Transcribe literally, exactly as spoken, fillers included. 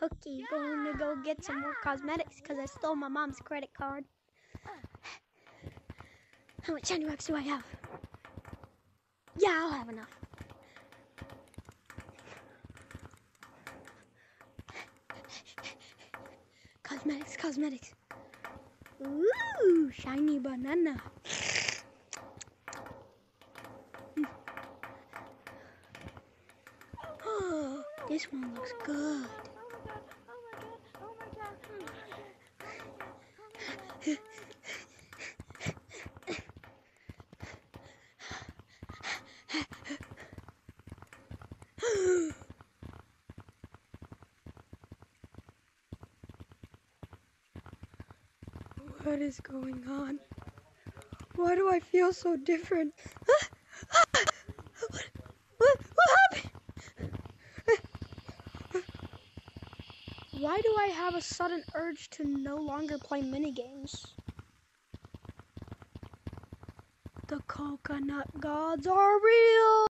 Cookie. Going to go get some more cosmetics because I stole my mom's credit card. How much shiny wax do I have? Yeah, I'll have enough. Cosmetics, cosmetics. Ooh, shiny banana. Oh, this one looks good. What is going on? Why do I feel so different? What, what, what happened? Why do I have a sudden urge to no longer play minigames? The coconut gods are real!